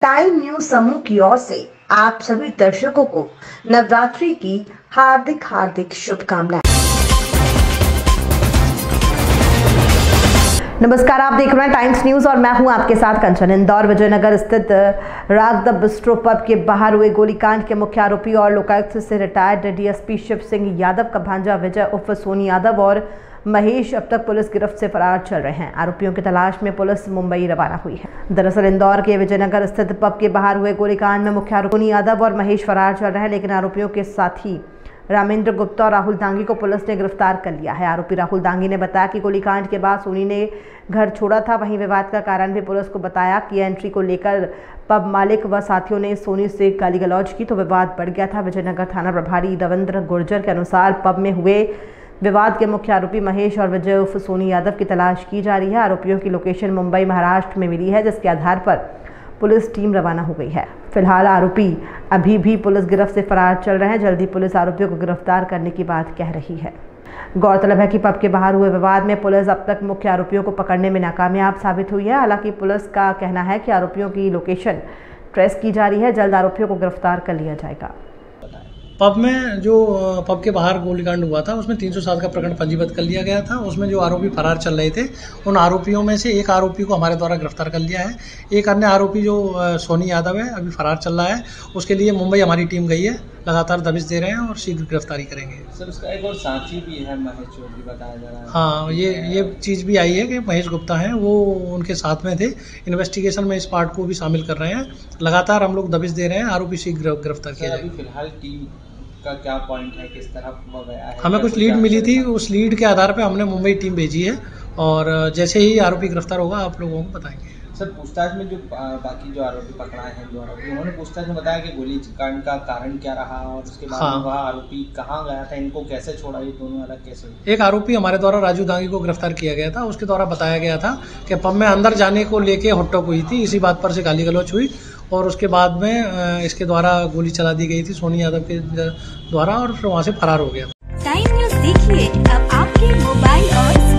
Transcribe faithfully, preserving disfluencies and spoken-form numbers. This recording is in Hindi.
टाइम न्यूज समूह की ओर से आप सभी दर्शकों को नवरात्रि की हार्दिक हार्दिक शुभकामनाएं। नमस्कार, आप देख रहे हैं टाइम्स न्यूज और मैं हूं आपके साथ कंचन। इंदौर विजयनगर स्थित राग द बिस्ट्रो पब के बाहर हुए गोलीकांड के मुख्य आरोपी और लोकायुक्त से रिटायर्ड डीएसपी शिव सिंह यादव का भांजा विजय उर्फ सोनी यादव और महेश अब तक पुलिस गिरफ्त से फरार चल रहे हैं। आरोपियों की तलाश में पुलिस मुंबई रवाना हुई है। दरअसल इंदौर के विजयनगर स्थित पब के बाहर हुए गोलीकांड में मुख्य आरोपी सोनी यादव और महेश फरार चल रहे हैं, लेकिन आरोपियों के साथी रामेंद्र गुप्ता और राहुल दांगी को पुलिस ने गिरफ्तार कर लिया है। आरोपी राहुल दांगी ने बताया कि गोलीकांड के बाद सोनी ने घर छोड़ा था। वहीं विवाद का कारण भी पुलिस को बताया कि एंट्री को लेकर पब मालिक व साथियों ने सोनी से गाली गलौज की तो विवाद बढ़ गया था। विजयनगर थाना प्रभारी रविंद्र गुर्जर के अनुसार पब में हुए विवाद के मुख्य आरोपी महेश और विजय उर्फ सोनी यादव की तलाश की जा रही है। आरोपियों की लोकेशन मुंबई महाराष्ट्र में मिली है, जिसके आधार पर पुलिस टीम रवाना हो गई है। फिलहाल आरोपी अभी भी पुलिस गिरफ्त से फरार चल रहे हैं। जल्दी पुलिस आरोपियों को गिरफ्तार करने की बात कह रही है। गौरतलब है कि पब के बाहर हुए विवाद में पुलिस अब तक मुख्य आरोपियों को पकड़ने में नाकामयाब साबित हुई है। हालांकि पुलिस का कहना है कि आरोपियों की लोकेशन ट्रेस की जा रही है। जल्द आरोपियों को गिरफ्तार कर लिया जाएगा। पब में जो पब के बाहर गोलीकांड हुआ था उसमें तीन सौ सात का प्रकरण पंजीबद्ध कर लिया गया था। उसमें जो आरोपी फरार चल रहे थे उन आरोपियों में से एक आरोपी को हमारे द्वारा गिरफ्तार कर लिया है। एक अन्य आरोपी जो सोनी यादव है अभी फरार चल रहा है, उसके लिए मुंबई हमारी टीम गई है। लगातार दबिश दे रहे हैं और शीघ्र गिरफ्तारी करेंगे। सर, उसका एक और साथी भी है महेश चौधरी बताया जा रहा है। हाँ, ये ये चीज़ भी आई है कि महेश गुप्ता हैं, वो उनके साथ में थे। इन्वेस्टिगेशन में इस पार्ट को भी शामिल कर रहे हैं। लगातार हम लोग दबिश दे रहे हैं, आरोपी शीघ्र गिरफ्तार किया जाएगा। अभी फिलहाल टीम का क्या पॉइंट है, किस तरह वो गया है? हमें कुछ लीड मिली थी, उस लीड के आधार पे हमने मुंबई टीम भेजी है और जैसे ही आरोपी गिरफ्तार होगा आप लोगों को बताएंगे। सर, पूछताछ में जो बाकी जो आरोपी पकड़ा है जो आरोपी उन्होंने पूछताछ में बताया कि गोलीकांड का कारण क्या रहा और उसके बाद हाँ। वह आरोपी कहाँ गया था, इनको कैसे छोड़ा, ये दोनों अलग कैसे? एक आरोपी हमारे द्वारा राजू दांगी को गिरफ्तार किया गया था। उसके द्वारा बताया गया था कि पब में अंदर जाने को लेके हुट्टक हुई थी, इसी बात पर से गाली गलौच हुई और उसके बाद में इसके द्वारा गोली चला दी गई थी सोनी यादव के द्वारा और फिर वहाँ से फरार हो गया। टाइम न्यूज़ देखिए अब आपके मोबाइल और